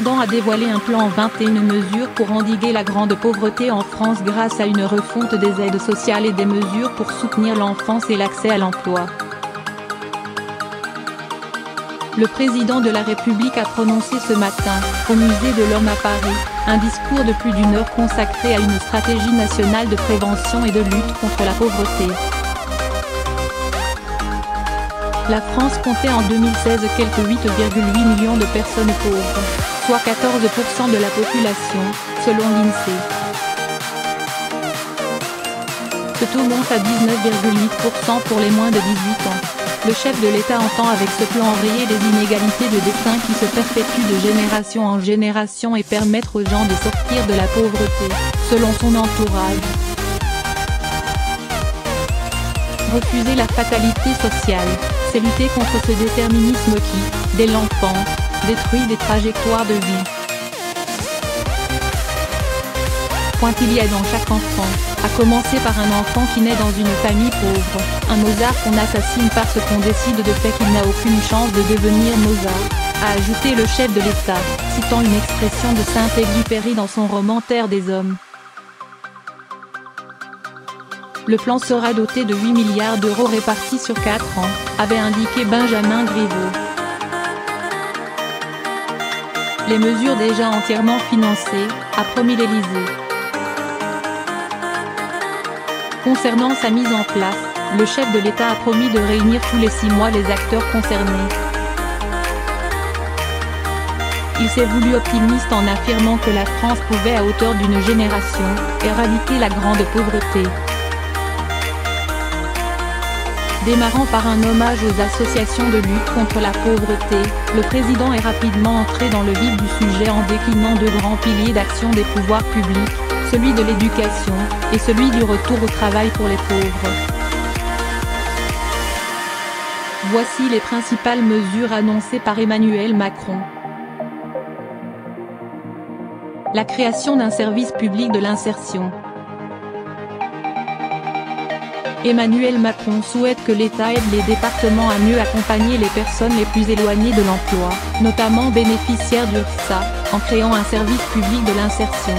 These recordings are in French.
président a dévoilé un plan en 21 mesures pour endiguer la grande pauvreté en France grâce à une refonte des aides sociales et des mesures pour soutenir l'enfance et l'accès à l'emploi. Le président de la République a prononcé ce matin, au Musée de l'Homme à Paris, un discours de plus d'1 heure consacré à une stratégie nationale de prévention et de lutte contre la pauvreté. La France comptait en 2016 quelque 8,8 millions de personnes pauvres, soit 14% de la population, selon l'INSEE. Ce taux monte à 19,8% pour les moins de 18 ans. Le chef de l'État entend avec ce plan enrayer les inégalités de destin qui se perpétuent de génération en génération et permettre aux gens de sortir de la pauvreté, selon son entourage. Refuser la fatalité sociale, c'est lutter contre ce déterminisme qui, dès l'enfance, détruit des trajectoires de vie. Il y a dans chaque enfant, à commencer par un enfant qui naît dans une famille pauvre, un Mozart qu'on assassine parce qu'on décide de fait qu'il n'a aucune chance de devenir Mozart, a ajouté le chef de l'État, citant une expression de Saint-Exupéry dans son roman Terre des Hommes. Le plan sera doté de 8 milliards d'euros répartis sur 4 ans, avait indiqué Benjamin Griveaux. Les mesures déjà entièrement financées, a promis l'Élysée. Concernant sa mise en place, le chef de l'État a promis de réunir tous les 6 mois les acteurs concernés. Il s'est voulu optimiste en affirmant que la France pouvait à hauteur d'une génération, éradiquer la grande pauvreté. Démarrant par un hommage aux associations de lutte contre la pauvreté, le président est rapidement entré dans le vif du sujet en déclinant 2 grands piliers d'action des pouvoirs publics, celui de l'éducation, et celui du retour au travail pour les pauvres. Voici les principales mesures annoncées par Emmanuel Macron. La création d'un service public de l'insertion. Emmanuel Macron souhaite que l'État aide les départements à mieux accompagner les personnes les plus éloignées de l'emploi, notamment bénéficiaires d'URSSAF, en créant un service public de l'insertion.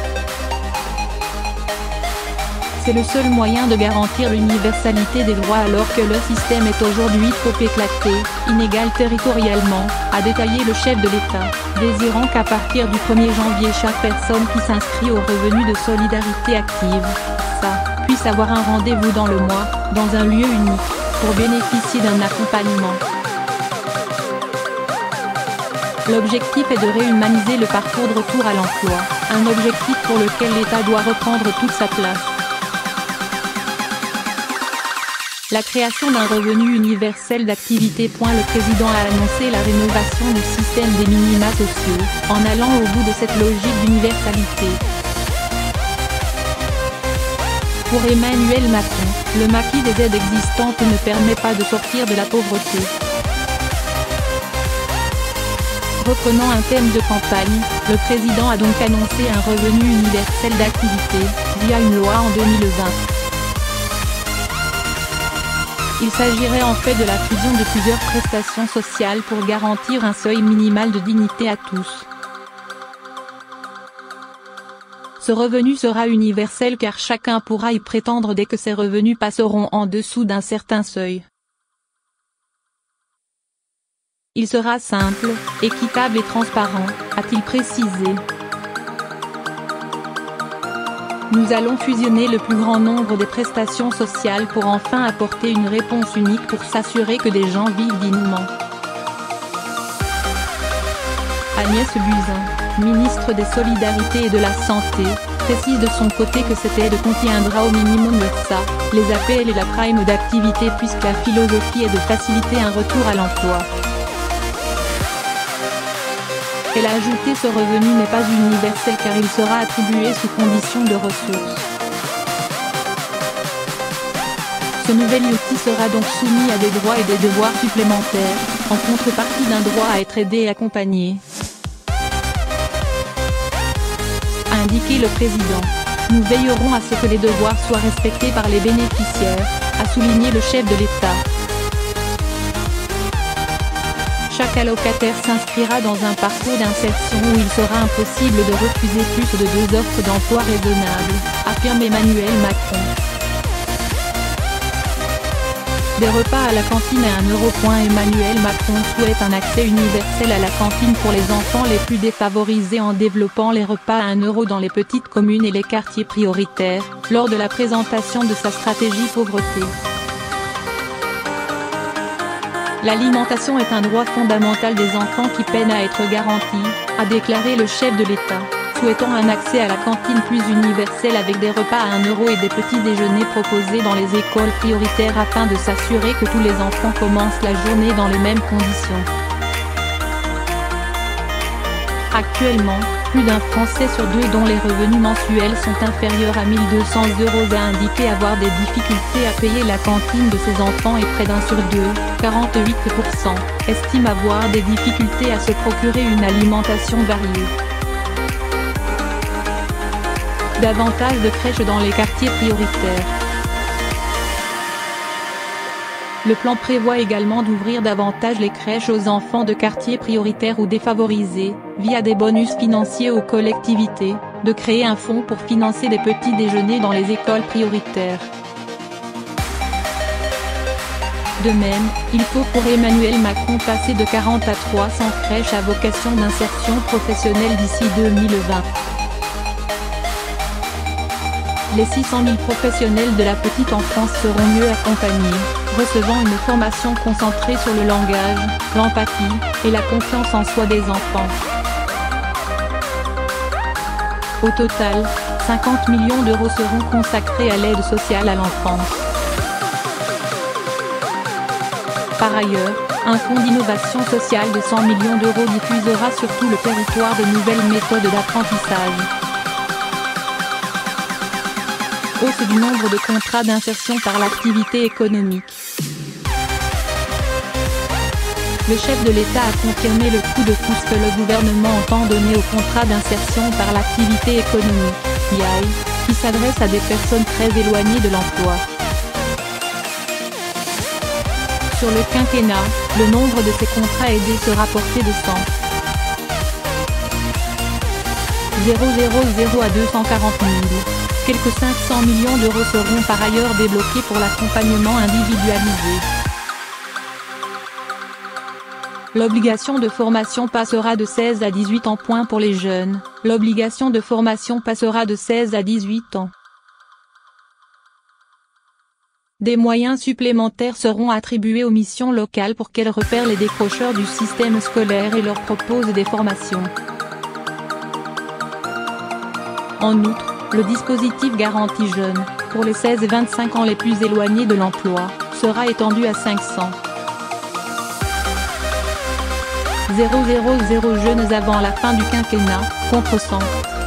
C'est le seul moyen de garantir l'universalité des droits alors que le système est aujourd'hui trop éclaté, inégal territorialement, a détaillé le chef de l'État, désirant qu'à partir du 1er janvier chaque personne qui s'inscrit au revenu de solidarité active, ça, puisse avoir un rendez-vous dans le mois, dans un lieu unique, pour bénéficier d'un accompagnement. L'objectif est de réhumaniser le parcours de retour à l'emploi, un objectif pour lequel l'État doit reprendre toute sa place. La création d'un revenu universel d'activité. Le président a annoncé la rénovation du système des minima sociaux, en allant au bout de cette logique d'universalité. Pour Emmanuel Macron, le maquis des aides existantes ne permet pas de sortir de la pauvreté. Reprenant un thème de campagne, le président a donc annoncé un revenu universel d'activité, via une loi en 2020. Il s'agirait en fait de la fusion de plusieurs prestations sociales pour garantir un seuil minimal de dignité à tous. Ce revenu sera universel car chacun pourra y prétendre dès que ses revenus passeront en dessous d'un certain seuil. Il sera simple, équitable et transparent, a-t-il précisé. Nous allons fusionner le plus grand nombre des prestations sociales pour enfin apporter une réponse unique pour s'assurer que des gens vivent dignement. Agnès Buzyn, ministre des Solidarités et de la Santé, précise de son côté que cette aide contiendra au minimum l'URSSAF, les APL et la prime d'activité puisque la philosophie est de faciliter un retour à l'emploi. Elle a ajouté ce revenu n'est pas universel car il sera attribué sous condition de ressources. Ce nouvel outil sera donc soumis à des droits et des devoirs supplémentaires, en contrepartie d'un droit à être aidé et accompagné. A indiqué le président. Nous veillerons à ce que les devoirs soient respectés par les bénéficiaires, a souligné le chef de l'État. Chaque allocataire s'inscrira dans un parcours d'insertion où il sera impossible de refuser plus de 2 offres d'emploi raisonnables, affirme Emmanuel Macron. Des repas à la cantine à 1 euro. Emmanuel Macron souhaite un accès universel à la cantine pour les enfants les plus défavorisés en développant les repas à 1 euro dans les petites communes et les quartiers prioritaires, lors de la présentation de sa stratégie pauvreté. L'alimentation est un droit fondamental des enfants qui peine à être garanti, a déclaré le chef de l'État, souhaitant un accès à la cantine plus universel avec des repas à 1 euro et des petits déjeuners proposés dans les écoles prioritaires afin de s'assurer que tous les enfants commencent la journée dans les mêmes conditions. Actuellement, plus d'un Français sur 2 dont les revenus mensuels sont inférieurs à 1 200 € a indiqué avoir des difficultés à payer la cantine de ses enfants et près d'1 sur 2, 48%, estime avoir des difficultés à se procurer une alimentation variée. Davantage de crèches dans les quartiers prioritaires. Le plan prévoit également d'ouvrir davantage les crèches aux enfants de quartiers prioritaires ou défavorisés, via des bonus financiers aux collectivités, de créer un fonds pour financer des petits déjeuners dans les écoles prioritaires. De même, il faut pour Emmanuel Macron passer de 40 à 300 crèches à vocation d'insertion professionnelle d'ici 2020. Les 600 000 professionnels de la petite enfance seront mieux accompagnés, recevant une formation concentrée sur le langage, l'empathie, et la confiance en soi des enfants. Au total, 50 millions d'euros seront consacrés à l'aide sociale à l'enfance. Par ailleurs, un fonds d'innovation sociale de 100 millions d'euros diffusera sur tout le territoire de nouvelles méthodes d'apprentissage. Hausse du nombre de contrats d'insertion par l'activité économique. Le chef de l'État a confirmé le coup de pouce que le gouvernement entend donner aux contrats d'insertion par l'activité économique, (IAE), qui s'adressent à des personnes très éloignées de l'emploi. Sur le quinquennat, le nombre de ces contrats aidés sera porté de 100 à 240 000. Quelques 500 millions d'euros seront par ailleurs débloqués pour l'accompagnement individualisé. L'obligation de formation passera de 16 à 18 ans. Pour les jeunes, l'obligation de formation passera de 16 à 18 ans. Des moyens supplémentaires seront attribués aux missions locales pour qu'elles repèrent les décrocheurs du système scolaire et leur proposent des formations. En outre, le dispositif Garantie Jeunes, pour les 16 et 25 ans les plus éloignés de l'emploi, sera étendu à 500 000 jeunes avant la fin du quinquennat, contre 100